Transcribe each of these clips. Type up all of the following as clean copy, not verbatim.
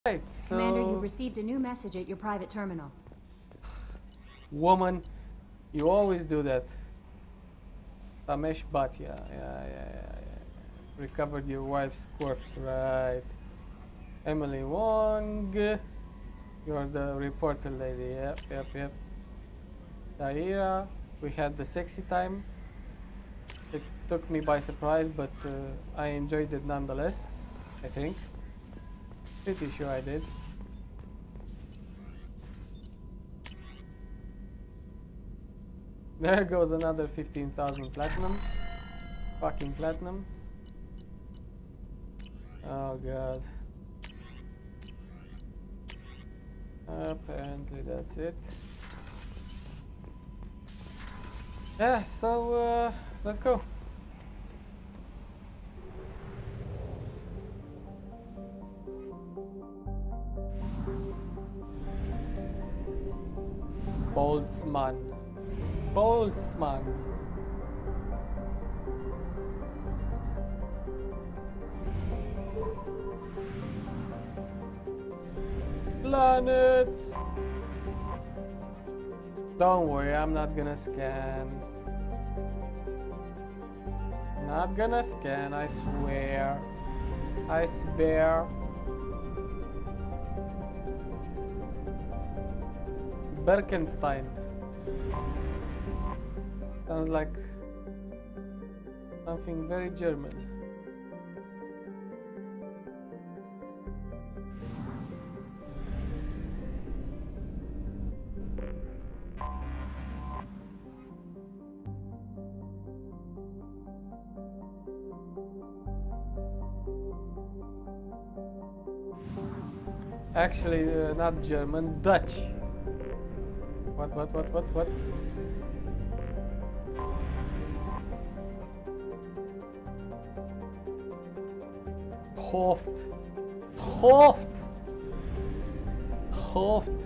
Right, Commander, you've so... received a new message at your private terminal. Woman, you always do that. Tamesh Bhatia, yeah. Recovered your wife's corpse, right. Emily Wong, you're the reporter lady, yep. Taira, we had the sexy time. It took me by surprise, but I enjoyed it nonetheless, I think. Pretty sure I did. There goes another 15,000 platinum. Fucking platinum. Oh god. Apparently that's it. Yeah, so let's go. Boltzmann. Planets. Don't worry, I'm not gonna scan. Not gonna scan, I swear. I swear. Berkenstein. Sounds like something very German. Actually, not German, Dutch. What? Hoofd.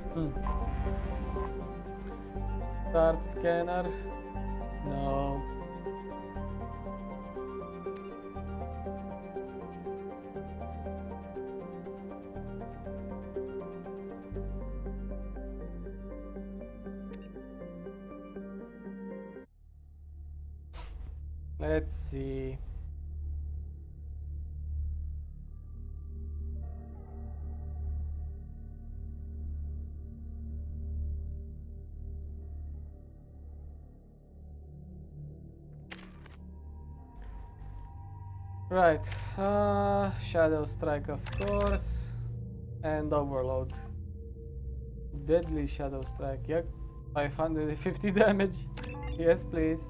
Start scanner. No. Let's see. Right, Shadow Strike of course, and Overload. Deadly Shadow Strike, yep, 550 damage, yes please.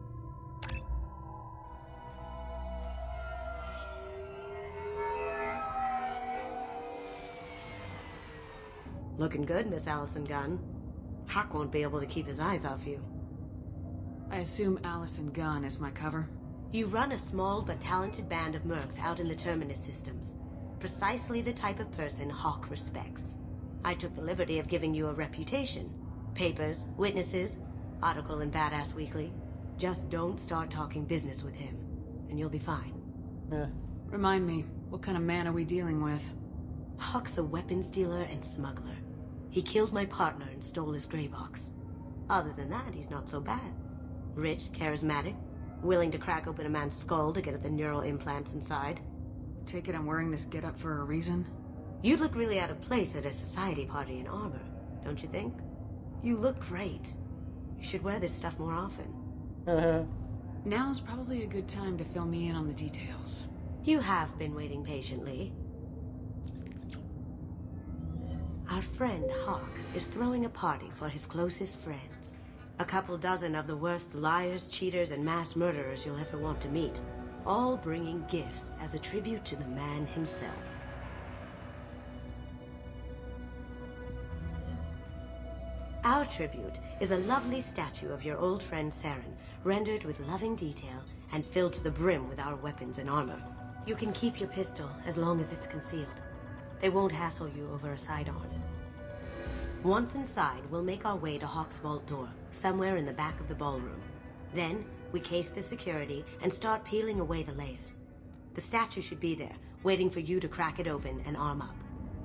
Looking good, Miss Allison Gunn. Hawk won't be able to keep his eyes off you. I assume Allison Gunn is my cover? You run a small but talented band of mercs out in the Terminus systems. Precisely the type of person Hawk respects. I took the liberty of giving you a reputation. Papers, witnesses, article in Badass Weekly. Just don't start talking business with him, and you'll be fine. Yeah. Remind me, what kind of man are we dealing with? Hawk's a weapons dealer and smuggler. He killed my partner and stole his gray box. Other than that, he's not so bad. Rich, charismatic, willing to crack open a man's skull to get at the neural implants inside. Take it I'm wearing this getup for a reason? You'd look really out of place at a society party in armor, don't you think? You look great. You should wear this stuff more often. Now's probably a good time to fill me in on the details. You have been waiting patiently. Our friend Hawk is throwing a party for his closest friends. A couple dozen of the worst liars, cheaters, and mass murderers you'll ever want to meet. All bringing gifts as a tribute to the man himself. Our tribute is a lovely statue of your old friend Saren, rendered with loving detail and filled to the brim with our weapons and armor. You can keep your pistol as long as it's concealed. They won't hassle you over a sidearm. Once inside, we'll make our way to Hawk's vault door, somewhere in the back of the ballroom. Then, we case the security and start peeling away the layers. The statue should be there, waiting for you to crack it open and arm up.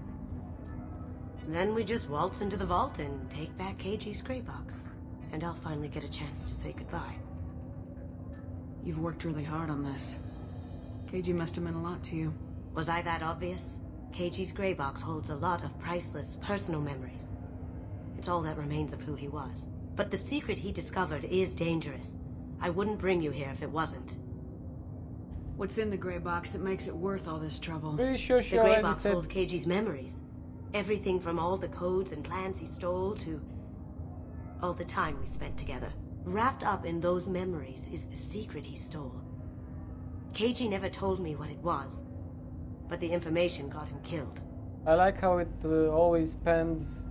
Then we just waltz into the vault and take back KG's gray box. And I'll finally get a chance to say goodbye. You've worked really hard on this. KG must have meant a lot to you. Was I that obvious? KG's gray box holds a lot of priceless personal memories. It's all that remains of who he was. But the secret he discovered is dangerous. I wouldn't bring you here if it wasn't. What's in the gray box that makes it worth all this trouble? Pretty sure she The gray already box said. holds KG's memories. Everything from all the codes and plans he stole to all the time we spent together. Wrapped up in those memories is the secret he stole. KG never told me what it was, but the information got him killed. I like how it always pans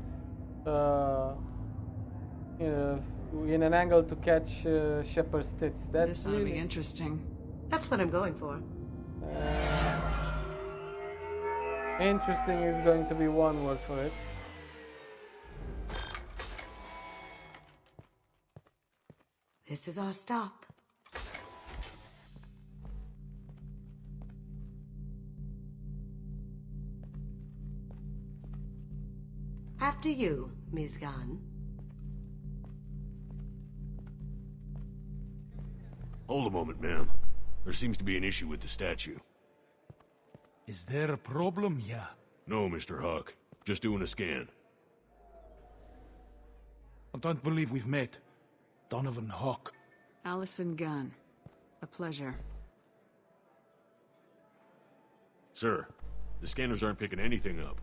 in an angle to catch Shepard's tits. That's This ought to be really interesting. That's what I'm going for. interesting. Is going to be one word for it. This is our stop. After you, Ms. Gunn. Hold a moment, ma'am. There seems to be an issue with the statue. Is there a problem here? No, Mr. Huck. Just doing a scan. I don't believe we've met. Donovan Hawk. Allison Gunn. A pleasure. Sir, the scanners aren't picking anything up.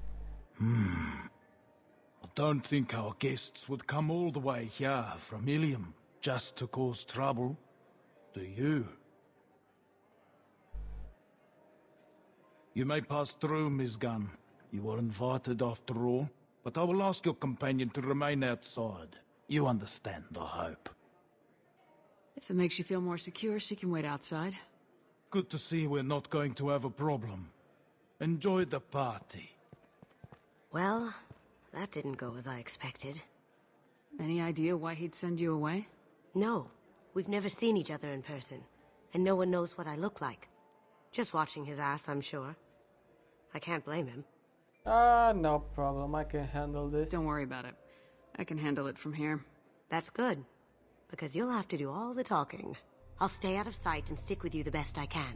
I don't think our guests would come all the way here from Ilium just to cause trouble. Do you? You may pass through, Ms. Gunn. You were invited after all, but I will ask your companion to remain outside. You understand, I hope. If it makes you feel more secure, she can wait outside. Good to see we're not going to have a problem. Enjoy the party. Well, that didn't go as I expected. Any idea why he'd send you away? No, we've never seen each other in person, and no one knows what I look like. Just watching his ass, I'm sure. I can't blame him. No problem. I can handle this. Don't worry about it. I can handle it from here. That's good, because you'll have to do all the talking. I'll stay out of sight and stick with you the best I can.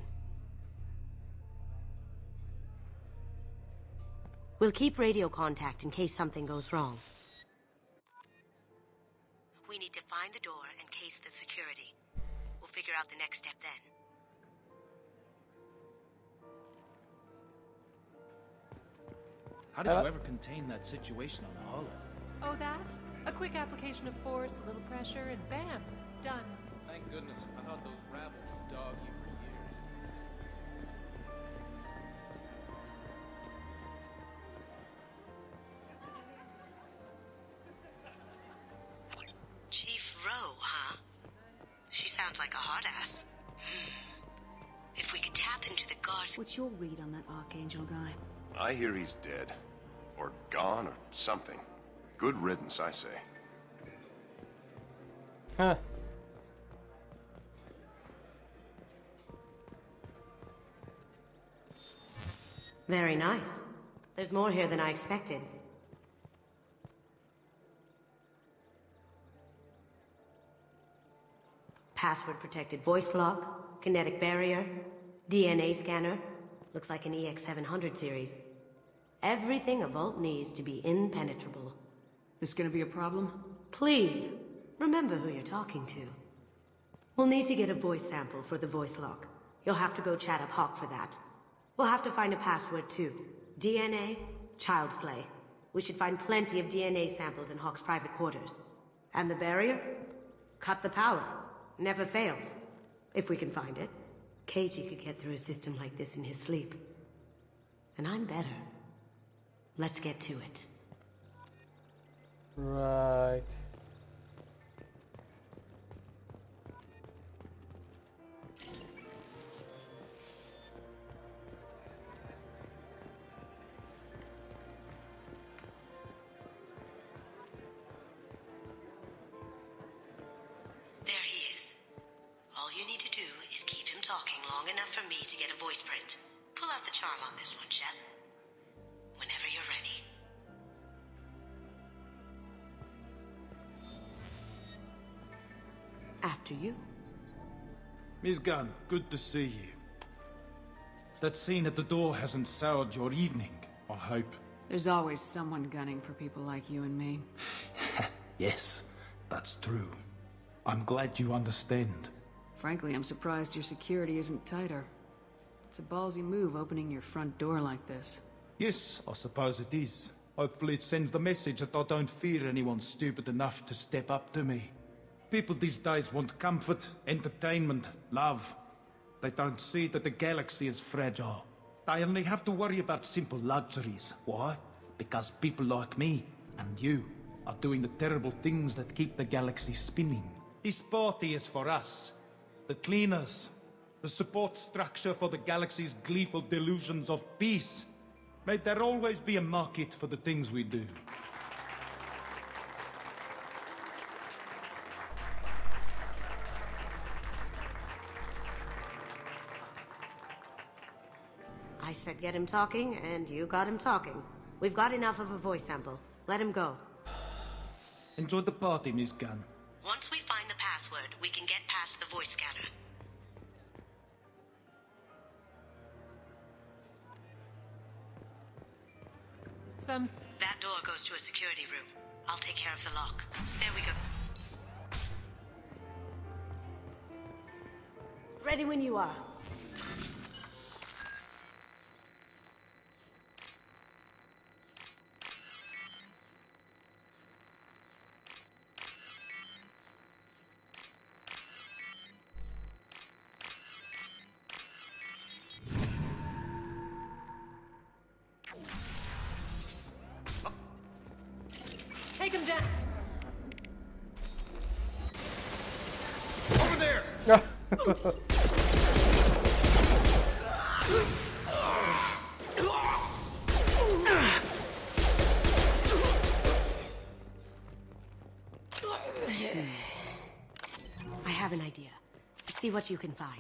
We'll keep radio contact in case something goes wrong. We need to find the door and case the security. We'll figure out the next step then. How did you ever contain that situation on the Olive? Oh, that? A quick application of force, a little pressure, and bam, done. Thank goodness. I thought those rabble would dog you for years. Chief Rowe, huh? She sounds like a hard ass. If we could tap into the guards... What's your read on that Archangel guy? I hear he's dead. Or gone, or something. Good riddance, I say. Huh. Very nice. There's more here than I expected. Password-protected voice lock, kinetic barrier, DNA scanner. Looks like an EX700 series. Everything a vault needs to be impenetrable. This gonna be a problem? Please, remember who you're talking to. We'll need to get a voice sample for the voice lock. You'll have to go chat up Hawk for that. We'll have to find a password too. DNA, child's play. We should find plenty of DNA samples in Hawk's private quarters. And the barrier? Cut the power. Never fails. If we can find it. KG could get through a system like this in his sleep. And I'm better. Let's get to it. Right. There he is. All you need to do is keep him talking long enough for me to get a voice print. Pull out the charm on this one, Shep. Whenever you're ready. After you. Miss Gunn, good to see you. That scene at the door hasn't soured your evening, I hope. There's always someone gunning for people like you and me. Yes, that's true. I'm glad you understand. Frankly, I'm surprised your security isn't tighter. It's a ballsy move opening your front door like this. Yes, I suppose it is. Hopefully it sends the message that I don't fear anyone stupid enough to step up to me. People these days want comfort, entertainment, love. They don't see that the galaxy is fragile. They only have to worry about simple luxuries. Why? Because people like me and you are doing the terrible things that keep the galaxy spinning. This party is for us, the cleaners, the support structure for the galaxy's gleeful delusions of peace. May there always be a market for the things we do. I said get him talking, and you got him talking. We've got enough of a voice sample. Let him go. Enjoy the party, Miss Gunn. Once we find the password, we can get past the voice scanner. That door goes to a security room. I'll take care of the lock. There we go. Ready when you are. Take him down. Over there! I have an idea. See what you can find.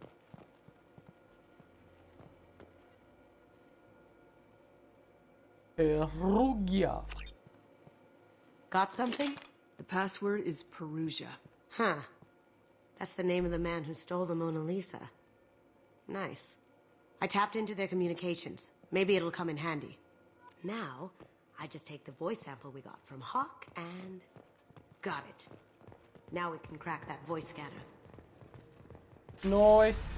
Rugia. Got something? The password is Perugia. Huh. That's the name of the man who stole the Mona Lisa. Nice. I tapped into their communications. Maybe it'll come in handy. Now, I just take the voice sample we got from Hawk and... got it. Now we can crack that voice scanner. Noise.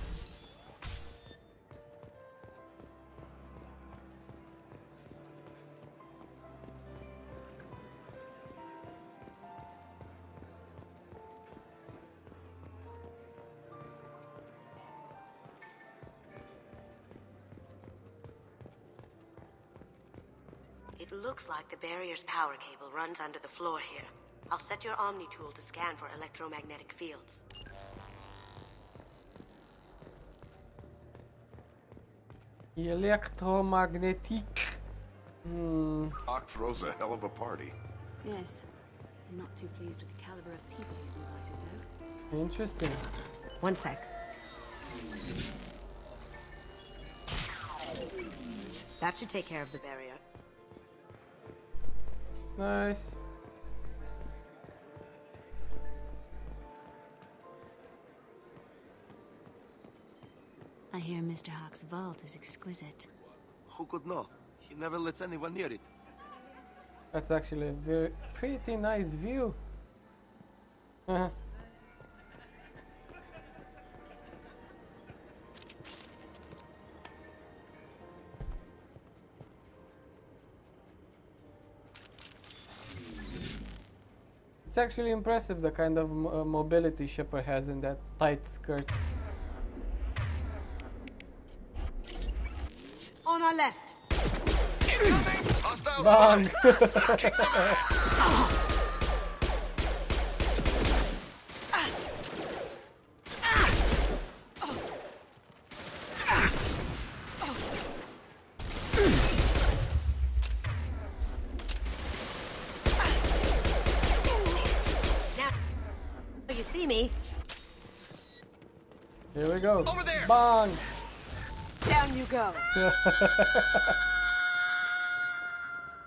It looks like the barrier's power cable runs under the floor here. I'll set your Omni tool to scan for electromagnetic fields. Electromagnetic. Hawk throws a hell of a party. Yes. I'm not too pleased with the caliber of people he's invited, though. Interesting. One sec. That should take care of the barrier. Nice. I hear Mr. Hawk's vault is exquisite. Who could know? He never lets anyone near it. That's actually a pretty nice view. It's actually impressive the kind of mobility Shepard has in that tight skirt. On our left. Bang! You see me? Here we go. Over there! Bang! Down you go.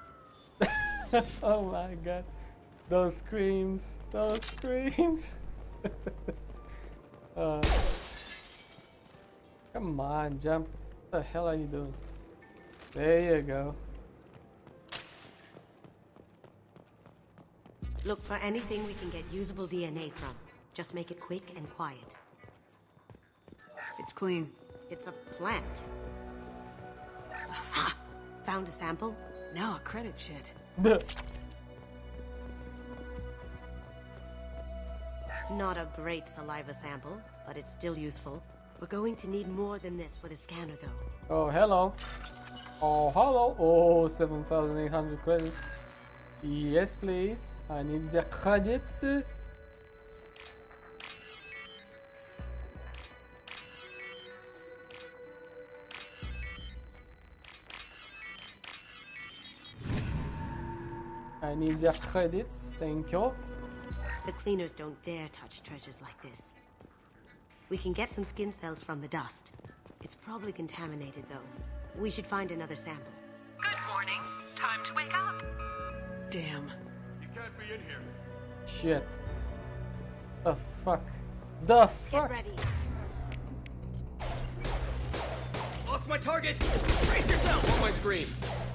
Oh my god. Those screams. Those screams. Come on, jump. What the hell are you doing? There you go. Look for anything we can get usable DNA from. Just make it quick and quiet. It's clean. It's a plant. Aha! Found a sample? Now a credit shit. Not a great saliva sample, but it's still useful. We're going to need more than this for the scanner, though. Oh, hello. Oh, hello. Oh, 7,800 credits. Yes, please. I need the credits. I need the credits. Thank you. The cleaners don't dare touch treasures like this. We can get some skin cells from the dust. It's probably contaminated, though. We should find another sample. Good morning. Time to wake up. Damn. You can't be in here. Shit. The fuck? The fuck? Get ready. Lost my target! Brace yourself on my screen!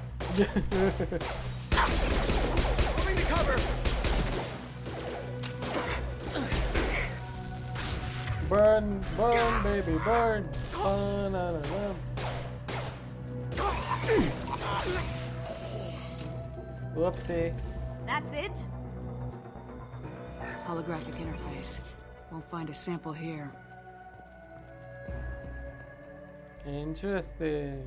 Moving to cover! Burn, burn, baby, burn. Whoopsie. That's it? Holographic interface. Won't find a sample here. Interesting.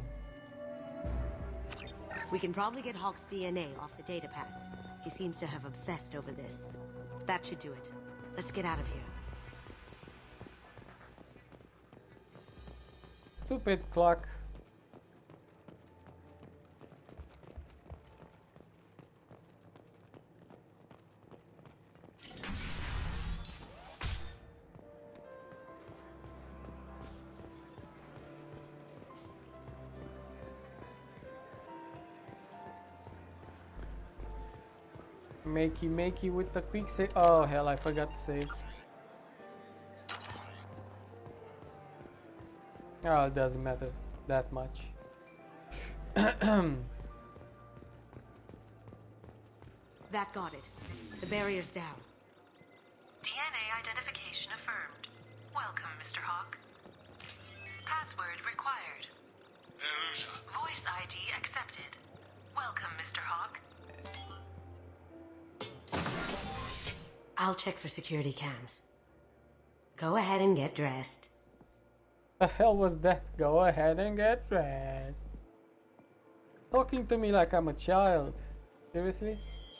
We can probably get Hawk's DNA off the datapad. He seems to have obsessed over this. That should do it. Let's get out of here. Stupid clock. Makey with the quick save. Oh hell, I forgot to save. Oh, it doesn't matter that much. That got it. The barrier's down. DNA identification affirmed. Welcome, Mr. Hawk. Password required. Veruza. Voice ID accepted. Welcome, Mr. Hawk. I'll check for security cams. Go ahead and get dressed. The hell was that? Go ahead and get dressed. Talking to me like I'm a child. Seriously?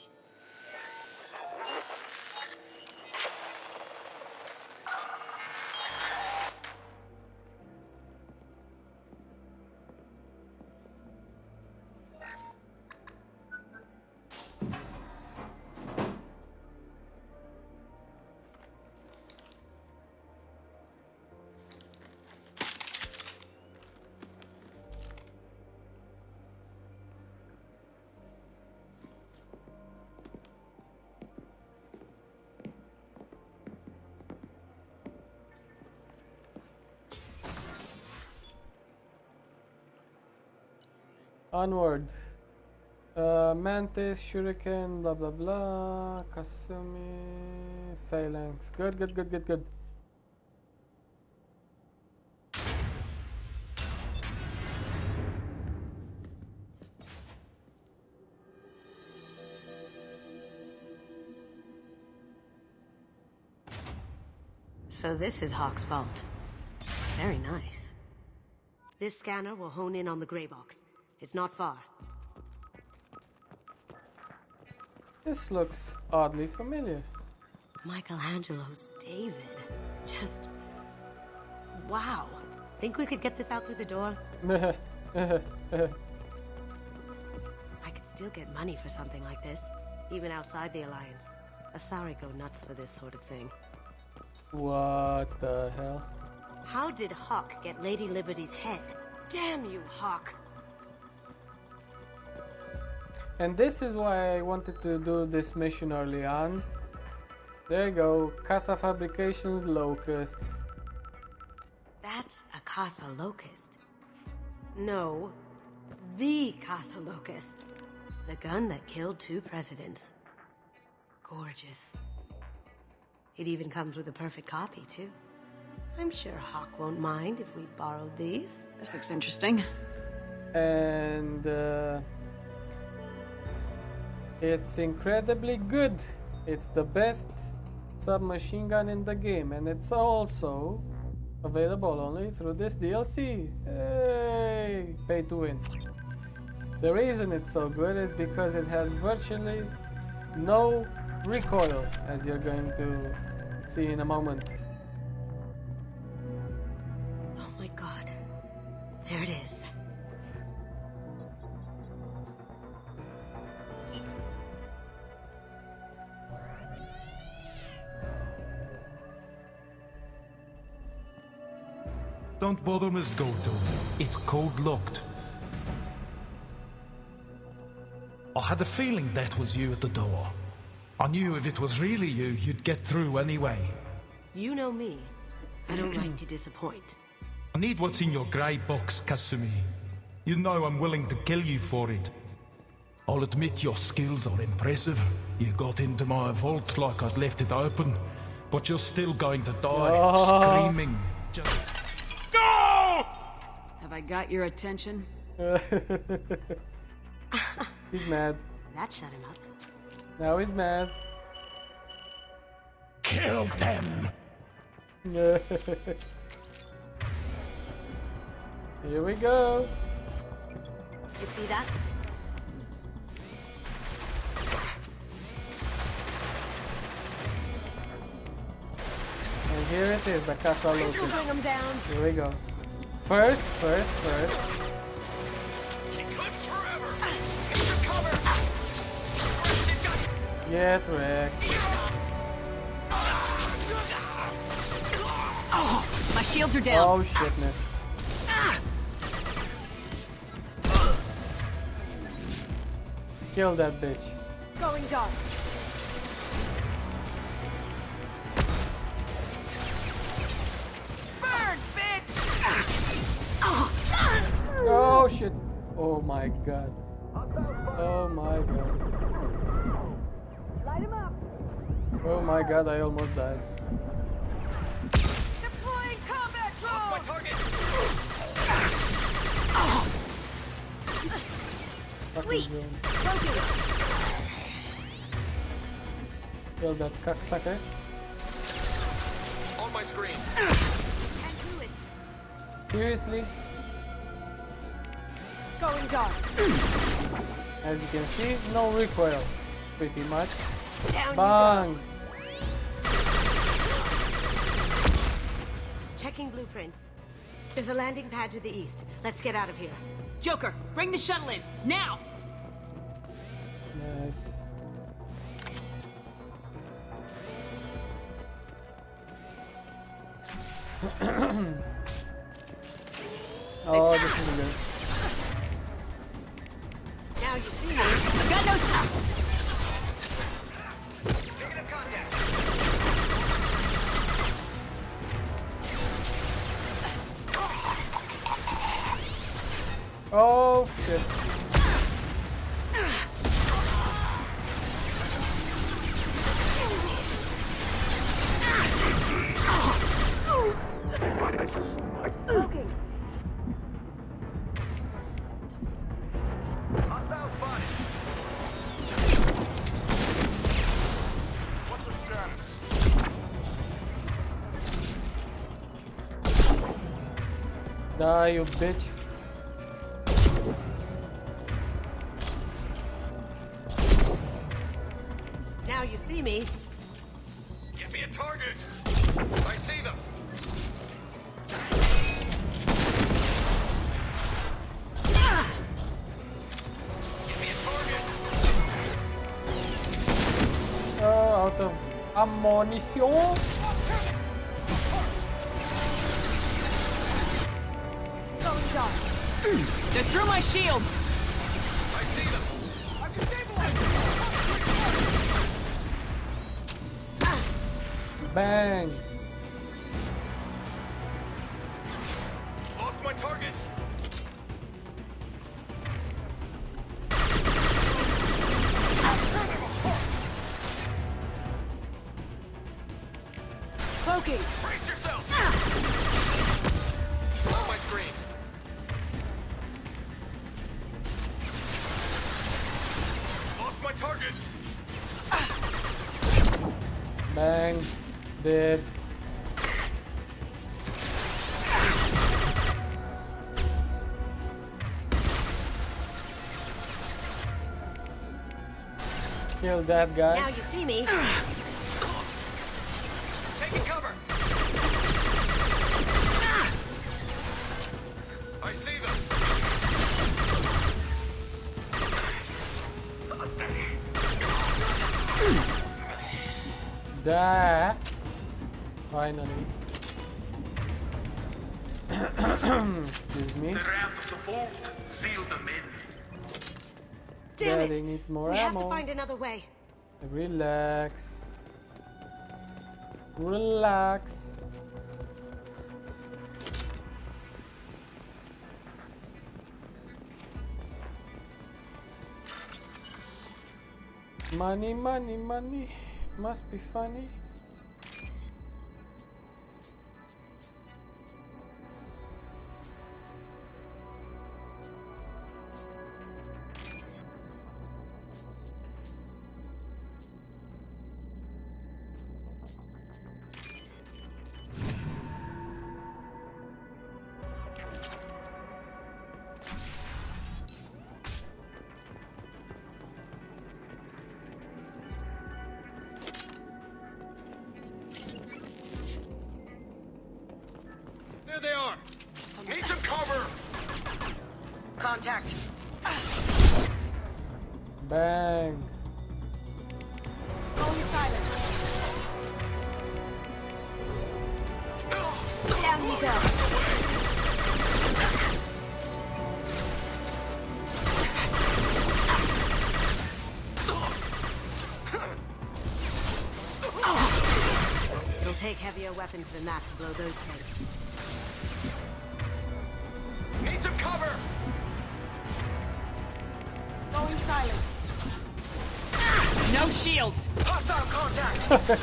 Onward. Mantis, Shuriken, blah blah blah. Kasumi, Phalanx. Good. So this is Hawk's vault. Very nice. This scanner will hone in on the gray box. It's not far. This looks oddly familiar. Michelangelo's David. Just... wow. Think we could get this out through the door? I could still get money for something like this, even outside the Alliance. Asari go nuts for this sort of thing. What the hell? How did Hawk get Lady Liberty's head? Damn you, Hawk! And this is why I wanted to do this mission early on. There you go. Casa Fabrications Locust. That's a Casa Locust. No, the Casa Locust. The gun that killed 2 presidents. Gorgeous. It even comes with a perfect copy, too. I'm sure Hawk won't mind if we borrowed these. This looks interesting. And it's incredibly good. It's the best submachine gun in the game, and it's also available only through this DLC. Hey, pay to win. The reason it's so good is because it has virtually no recoil, as you're going to see in a moment. Oh my god. There it is. Don't bother, Miss Goto. It's code locked. I had a feeling that was you at the door. I knew if it was really you, you'd get through anyway. You know me. I don't like to disappoint. I need what's in your grey box, Kasumi. You know I'm willing to kill you for it. I'll admit your skills are impressive. You got into my vault like I'd left it open, but you're still going to die, screaming. Just... No! Have I got your attention? He's mad. That shut him up. Now he's mad. Kill them! Here we go. You see that? And here it is, the Casa Locust. Bring him down. Here we go. First. Get wrecked. Oh, my shields are down. Oh shitness. Kill that bitch. Going dark. Burn, bitch! Oh shit. Oh my god. Oh my god. Light him up. Oh my god, I almost died. Deploying combat drone! My target! Sweet. Kill that cocksucker. On my screen. Seriously? Going dark. As you can see, no recoil. Pretty much. Down Bang! Checking blueprints. There's a landing pad to the east. Let's get out of here. Joker, bring the shuttle in, now! Nice. Oh, this is good. Now you see me. I've got no shot! Negative contact. Oh shit. Smoking. Hostile spotted. What's the status? Die, you bitch. Now you see me. Give me a target. I see them. Give me a target. Out of ammunition. Going dark. They're through my shields! I see them. I'm destabilized. Bang! Lost my target! Cloaking! Brace yourself! On my screen. Lost my target! Bang! Dead. Kill that guy. Now you see me. Taking cover! I see them! Die. Finally. Excuse me. The wrath of the vault sealed them in. Damn Daddy it! needs more We have ammo. to find another way. Relax. Relax. Money, money, money. Must be funny. There they are! Need some cover! Contact. Bang. Going silent. Down you go. It'll take heavier weapons than that to blow those tanks. Need some cover! Going silent. No shields! Hostile contact!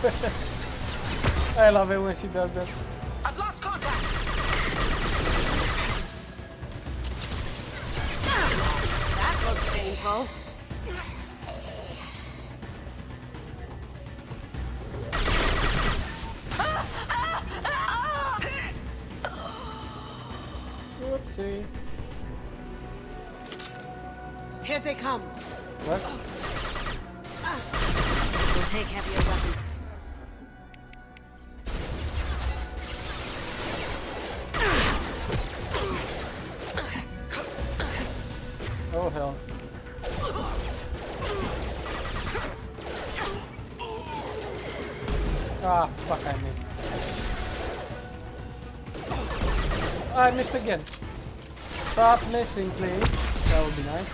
I love it when she does that. I've lost contact! That looks painful. Oopsie. Here they come. What? We'll take heavier weapons. Oh hell. Ah, fuck, I missed. I missed again. Stop missing, please. That would be nice.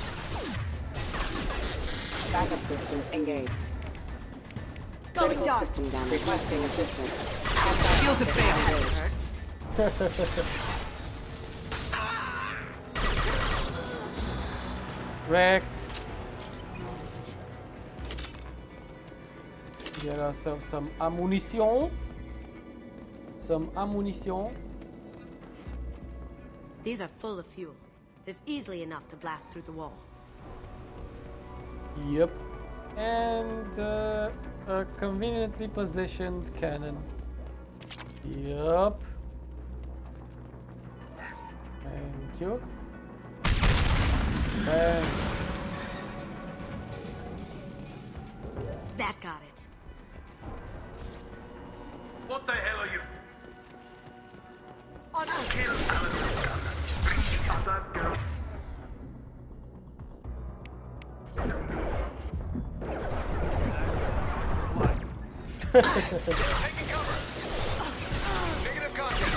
Backup systems engaged. Going dark. System down. Requesting assistance. Shields have failed. Wrecked. Get ourselves some ammunition. Some ammunition. These are full of fuel. It's easily enough to blast through the wall. Yep. And a conveniently positioned cannon. Yep. Thank you. Bang. That got it. What the hell are you? On Kill Alison Gunner. Bring the other girl. Taking cover! Negative contact!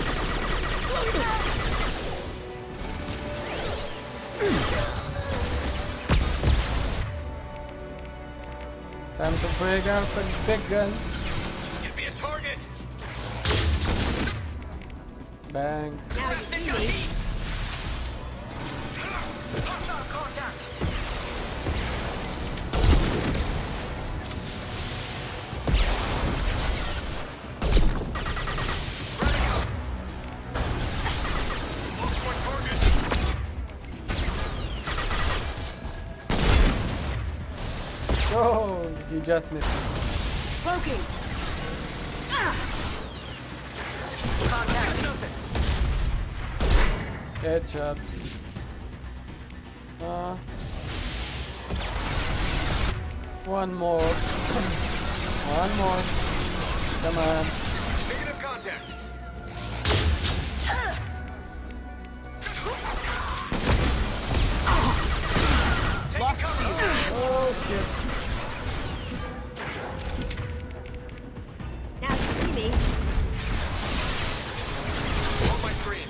Time to break out the big gun. Give me a target! Bang. Now you see me. Hostile contact. Oh, you just missed. Poking. Contact. Headshot. One more. One more. Come on. Negative contact. Lost cover. Oh shit. Now you see me. On my screen.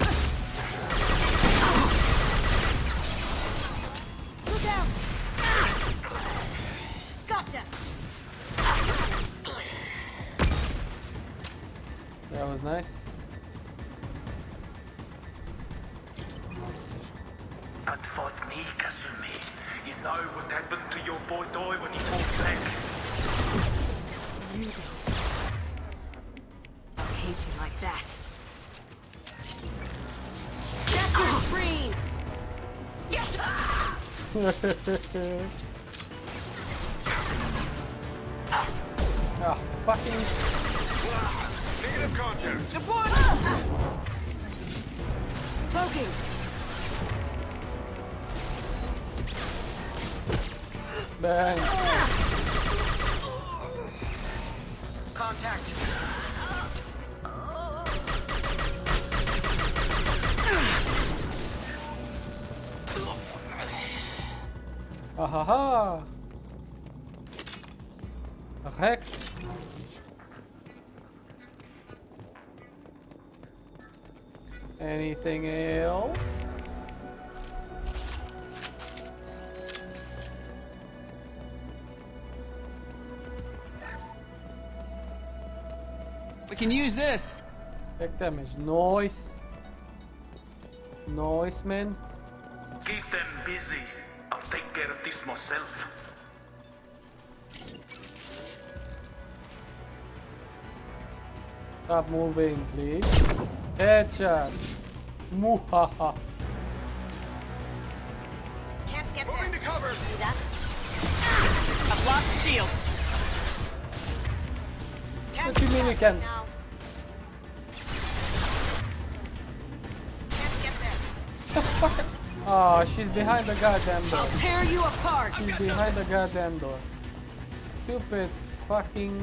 Look out. Gotcha. That was nice. That fought me, Kasumi. You know what happened to your boy Doi when he fought back. You don't. I'll hate you like that. That's your screen. Ah, fucking. Negative contact. Support. Poking. Bang. Contact. Ahaha. Heck. Anything else? We can use this. Take damage. Noise. Noise, man. Keep them busy. I'll take care of this myself. Stop moving, please. Headshot. Muhaha. Can't get Moving to there. cover. See that? I've lost shields. What do you mean you can? Now. Can't get there. Oh, she's behind the goddamn door. I'll tear you apart. She's behind the goddamn door. Stupid fucking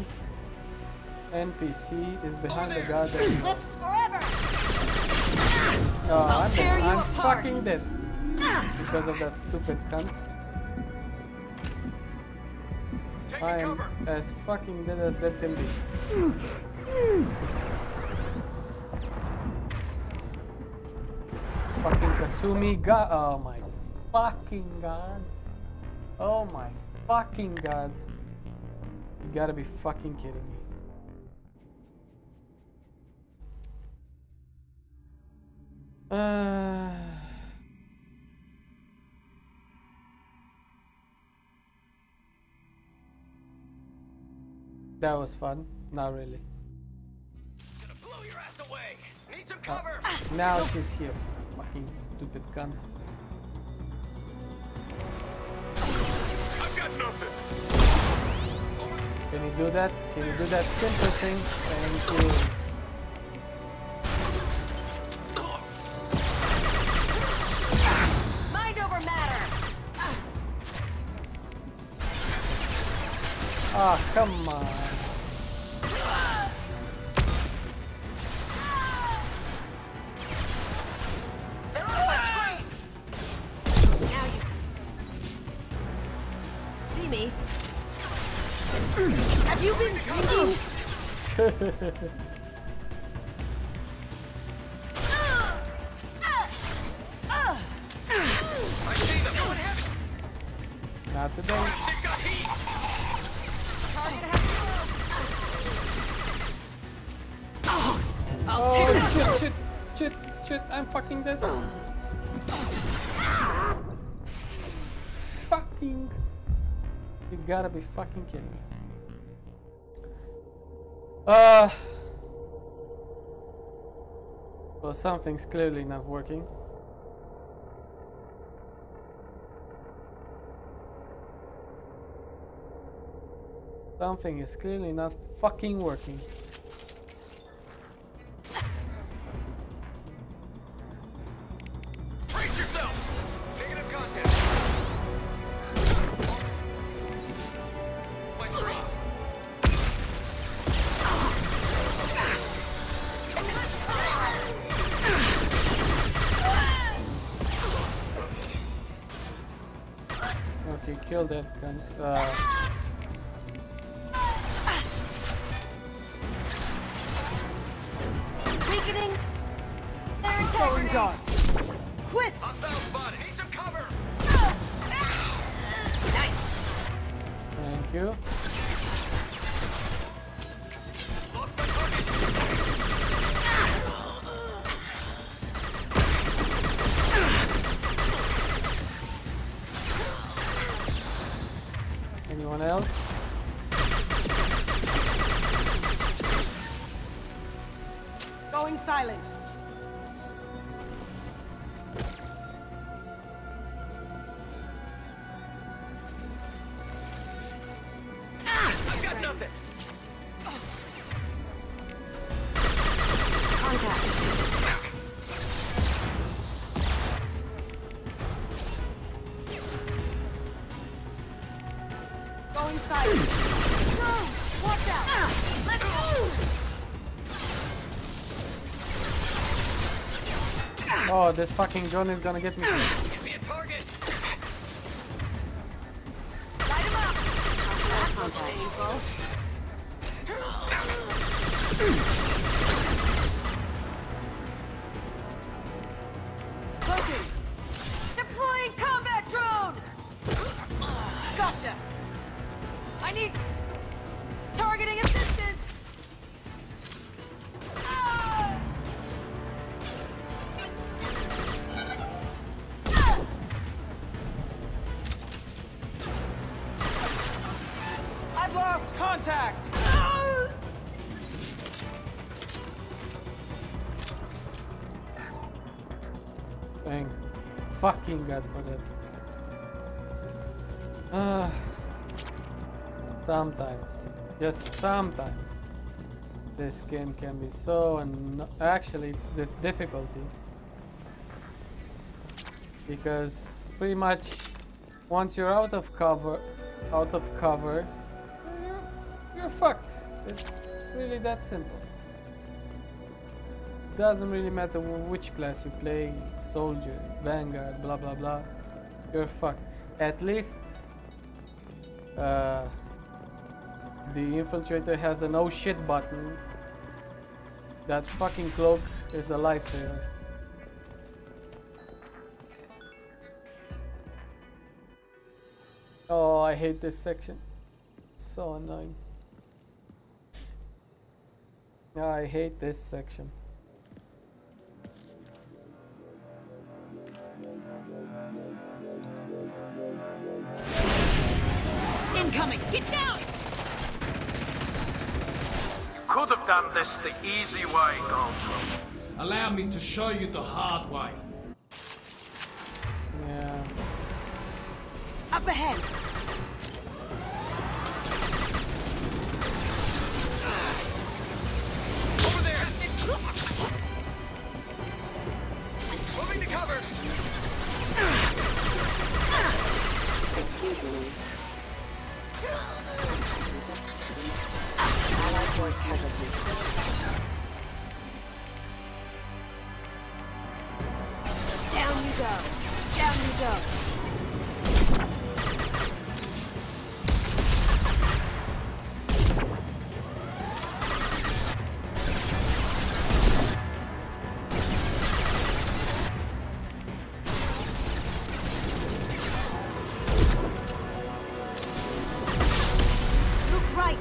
NPC is behind the goddamn door. Lips forever. Oh, I'll tear you I'm apart. fucking dead because of that stupid cunt. I am as fucking dead as that can be. Fucking Kasumi god. Oh my fucking god. Oh my fucking god. You gotta be fucking kidding me. That was fun. Not really. Gonna blow your ass away. Need some cover. Now she's here. Fucking stupid cunt. I've got nothing. Can you do that? Can you do that simple thing? Thank you. Mind over matter. Ah, come on. Now you see me. Have you been drinking? I see them. Going heavy. Not today. They've got heat. I'll Oh tear you. shit, shit. Shit, shit, I'm fucking dead. Fucking. You gotta be fucking kidding me. Well, something's clearly not working. Something is clearly not fucking working. Brace yourself! Negative contact! Let's drop! Okay, kill that cunt. Weakening their integrity. Dark. Quit. Hostile spotted! Need some cover! Nice. Thank you. Lost my target! Anyone else? Going silent. I've got nothing! Contact. Going silent. No! Watch out! Let's go! Oh, this fucking drone is gonna get me. Give me a target! Light him up! Contact. Cloaking! Deploying combat drone! Gotcha! I need targeting assistance! Ah! I've lost contact! Thank fucking God for that. Sometimes, just sometimes, this game can be so actually it's this difficulty because pretty much once you're out of cover, you're fucked. It's really that simple. Doesn't really matter which class you play, soldier, vanguard, blah blah blah. You're fucked. At least the infiltrator has a no shit button. That fucking cloak is a lifesaver. Oh, I hate this section. So annoying. I hate this section. Incoming! Get down! Could have done this the easy way, Goldblum. Allow me to show you the hard way. Yeah. Up ahead! Over there! Moving to cover! Excuse me. Allied force casualty. Down you go! Down you go! Look right!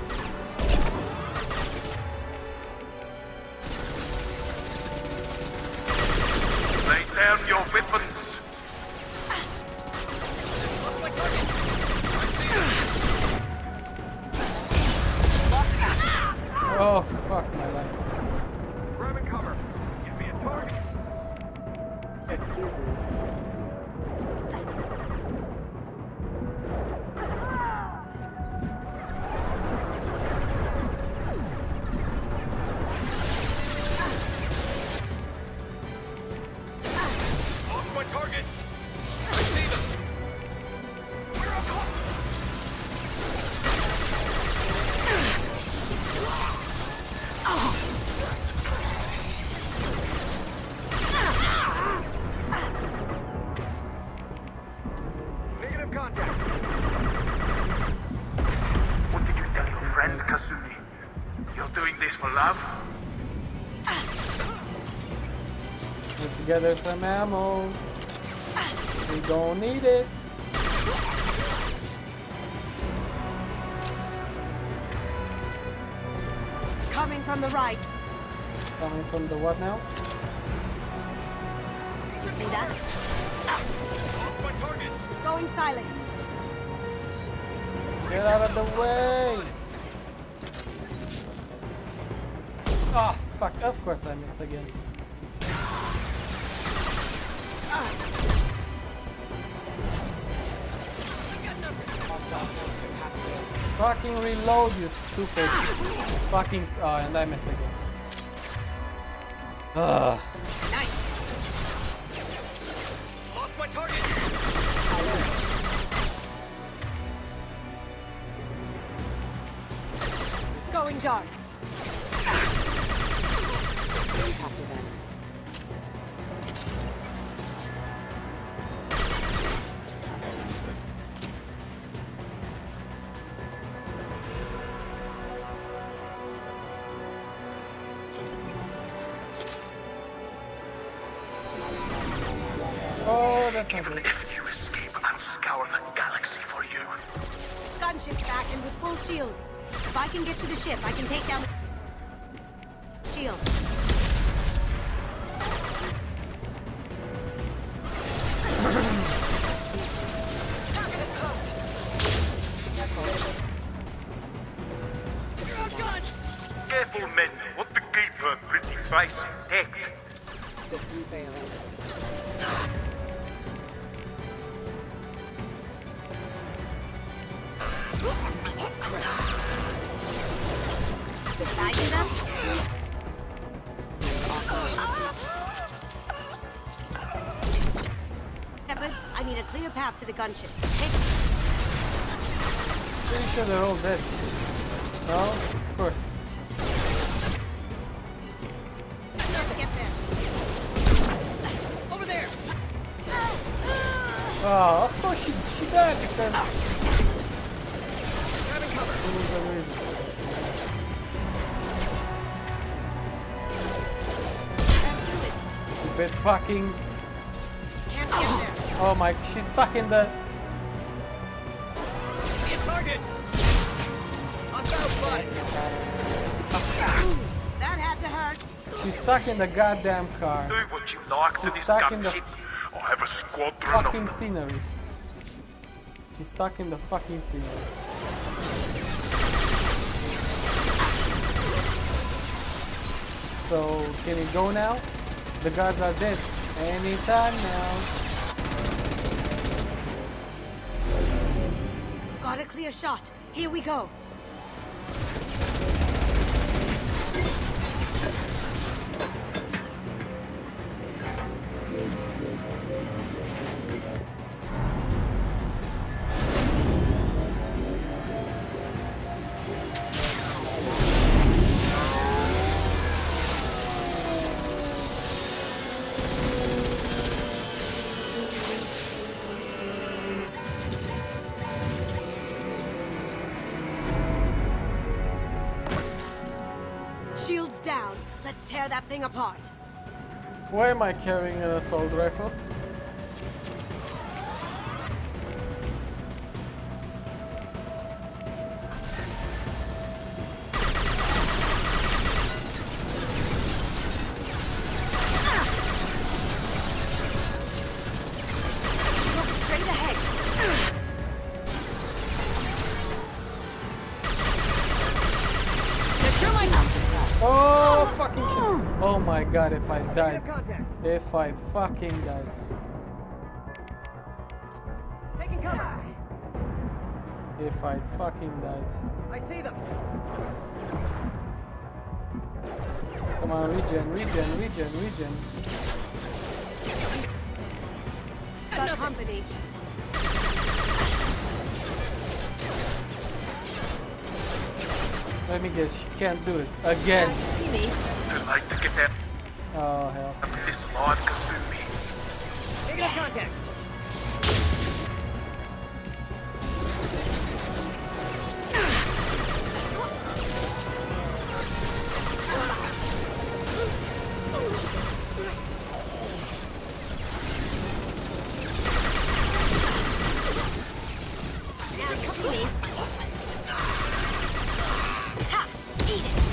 love? Let's gather some ammo. We don't need it. It's coming from the right. Coming from the what now? You see that? My target! Going silent. Get out of the way! Oh fuck, of course I missed again. Fucking reload, you stupid. Fucking. Oh, and I missed again. Ugh. Nice. Lost my target. Going dark. Impact event. Oh, that's not Even good. if you escape, I'll scour the galaxy for you. Gunship's back and with full shields. If I can get to the ship, I can take down the shield. Careful, men. Want to keep her pretty face intact. System failing. Can I do that? Shepard, I need a clear path to the gunship. Pretty sure they're all dead. No? Of course. Get there. Over there! Oh, of course she died because. Grabbing cover. Stupid fucking. Can't get there. Oh my, she's stuck in the. See a target! Hostile spot! That had to hurt. She's stuck in the goddamn car. Do what you like to She's this stuck in the gunship. I'll have a squadron fucking of them. scenery. She's stuck in the fucking scenery. So, can we go now? The guards are dead. Anytime now. Got a clear shot. Here we go. Shields down. Let's tear that thing apart. Why am I carrying an assault rifle? Look straight ahead. Oh, fucking shit. Oh my god, if I died. If I fucking died. Taking cover! If I fucking died. I see them! Come on, regen. Got company. Let me guess, she can't do it. Again. See me? I'd like to get that Oh, hell. this live Kasumi. Negative contact! Cookie. Ha! Eat it!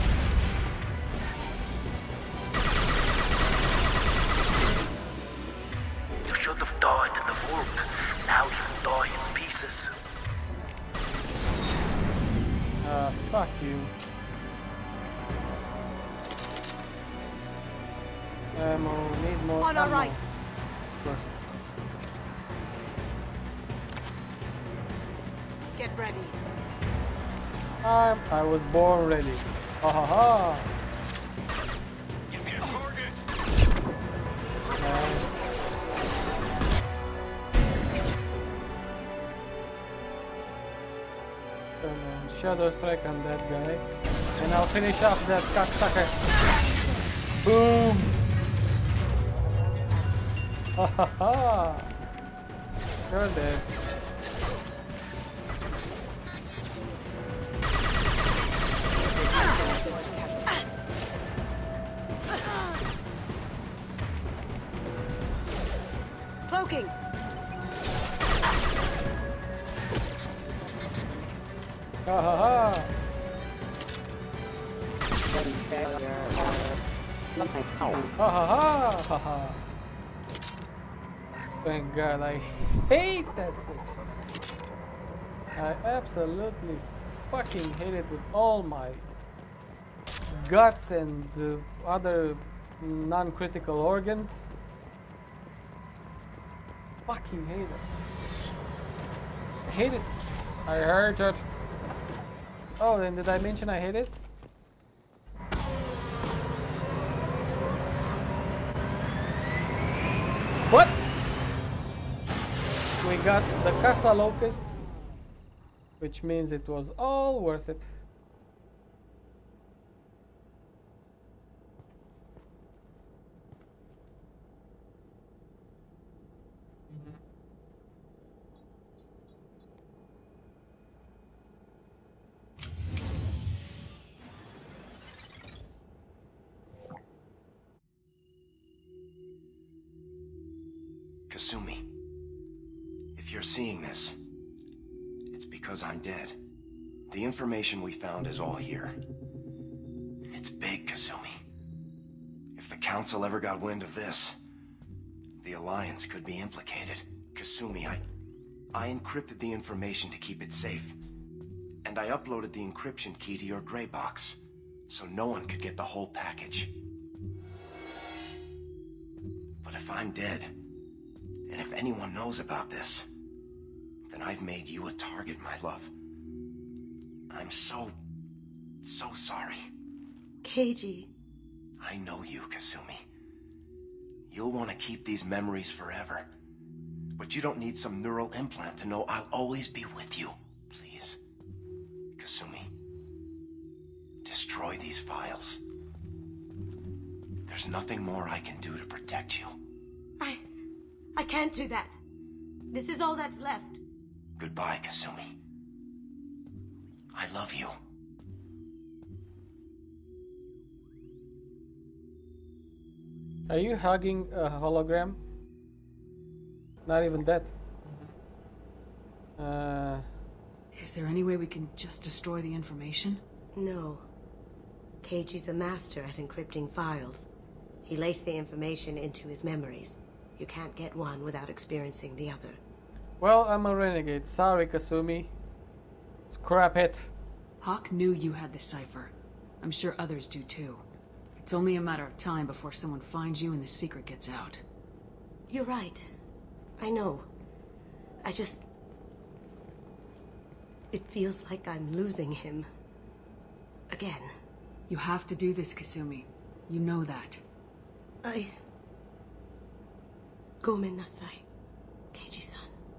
You should have died in the vault. Now you die in pieces. Fuck you. Need more On our ammo. right. Of course. Get ready. I was born ready. Ha ha ha. Shadow strike on that guy, and I'll finish off that cocksucker. Boom! Ha ha ha! You're dead. Cloaking. Ha ha ha! Ha ha ha ha ha! Thank God, I hate that section. I absolutely fucking hate it with all my guts and other non-critical organs. Fucking hate it. I hate it. I hate it. Oh, then did I mention I hate it? What? We got the Casa Locust, which means it was all worth it. Kasumi, if you're seeing this, it's because I'm dead. The information we found is all here. It's big, Kasumi. If the Council ever got wind of this, the Alliance could be implicated. Kasumi, I encrypted the information to keep it safe. And I uploaded the encryption key to your gray box, so no one could get the whole package. But if I'm dead, and if anyone knows about this, then I've made you a target, my love. I'm so sorry. Keiji. I know you, Kasumi. You'll want to keep these memories forever. But you don't need some neural implant to know I'll always be with you. Please, Kasumi, destroy these files. There's nothing more I can do to protect you. I can't do that. This is all that's left. Goodbye, Kasumi. I love you. Are you hugging a hologram? Not even that. Is there any way we can just destroy the information? No. Keiji's a master at encrypting files. He laced the information into his memories. You can't get one without experiencing the other. Well, I'm a renegade. Sorry, Kasumi. Scrap it. Hawk knew you had the cipher. I'm sure others do too. It's only a matter of time before someone finds you and the secret gets out. You're right. I know. It feels like I'm losing him. Again. You have to do this, Kasumi. You know that. Gomen nasai, Keiji-san.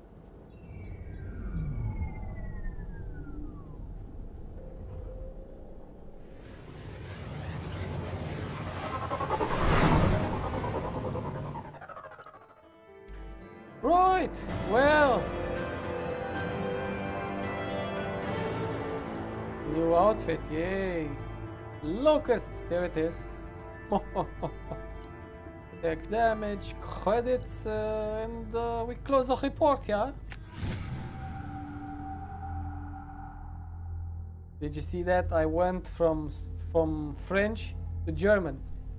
Right, well. New outfit, yay. Locust, there it is. Take damage, credits, and we close the report, yeah? Did you see that? I went from French to German.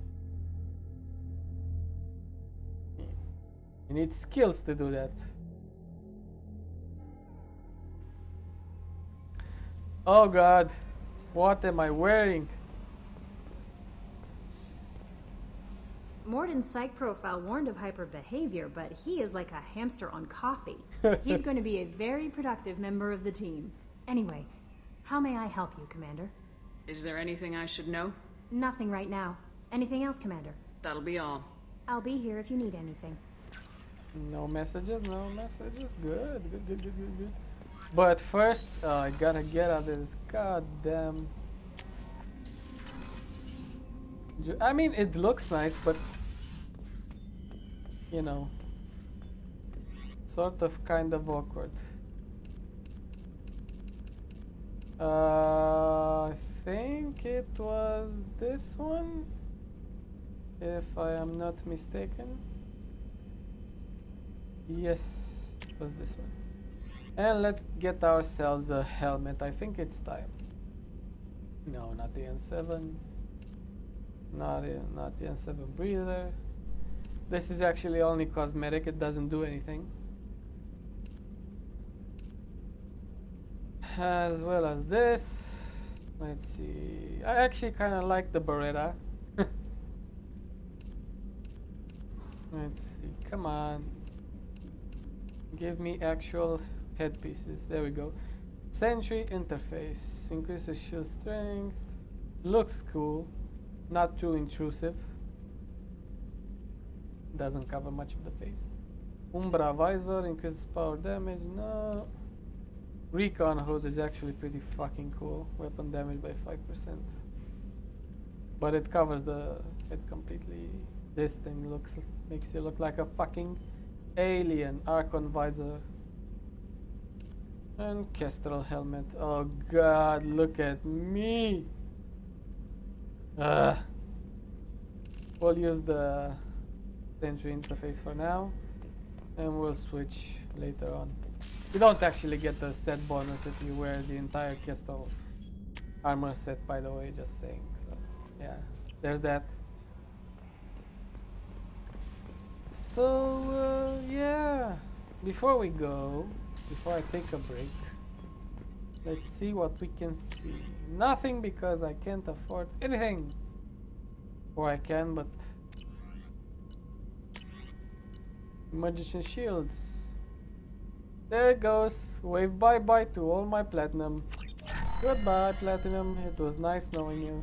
You need skills to do that. Oh God, what am I wearing? Morden's psych profile warned of hyper behavior, but he is like a hamster on coffee. He's going to be a very productive member of the team. Anyway, how may I help you, Commander? Is there anything I should know? Nothing right now. Anything else, Commander? That'll be all. I'll be here if you need anything. No messages, no messages. Good. But first, I gotta get out of this goddamn... I mean, it looks nice, but... You know... Sort of kind of awkward. I think it was this one, if I am not mistaken. Yes, it was this one. And let's get ourselves a helmet. I think it's time. No, not the N7. Not the N7 breather. This is actually only cosmetic. It doesn't do anything. As well as this. Let's see. I actually kind of like the Beretta. Let's see. Come on. Give me actual headpieces. There we go. Sentry interface. Increases shield strength. Looks cool. Not too intrusive. Doesn't cover much of the face. Umbra visor. Increases power damage. No. Recon hood is actually pretty fucking cool. Weapon damage by 5%. But it covers the head completely. This thing makes you look like a fucking alien. Archon visor. And Kestrel helmet. Oh God, look at me. We'll use the Sentry interface for now. And we'll switch later on. You don't actually get the set bonus if you wear the entire Kestrel armor set, by the way, just saying. So, yeah, there's that. So, yeah, before we go, before I take a break, let's see what we can see. Nothing, because I can't afford anything. Or I can, but... Magician shields. There it goes. Wave bye-bye to all my platinum. Goodbye, platinum. It was nice knowing you.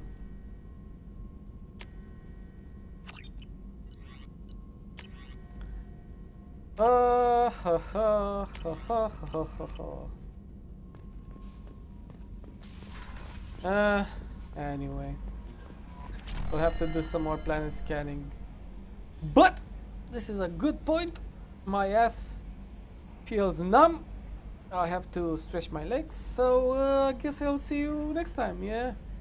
Anyway. We'll have to do some more planet scanning. But this is a good point. My ass feels numb. I have to stretch my legs, so I guess I'll see you next time, yeah?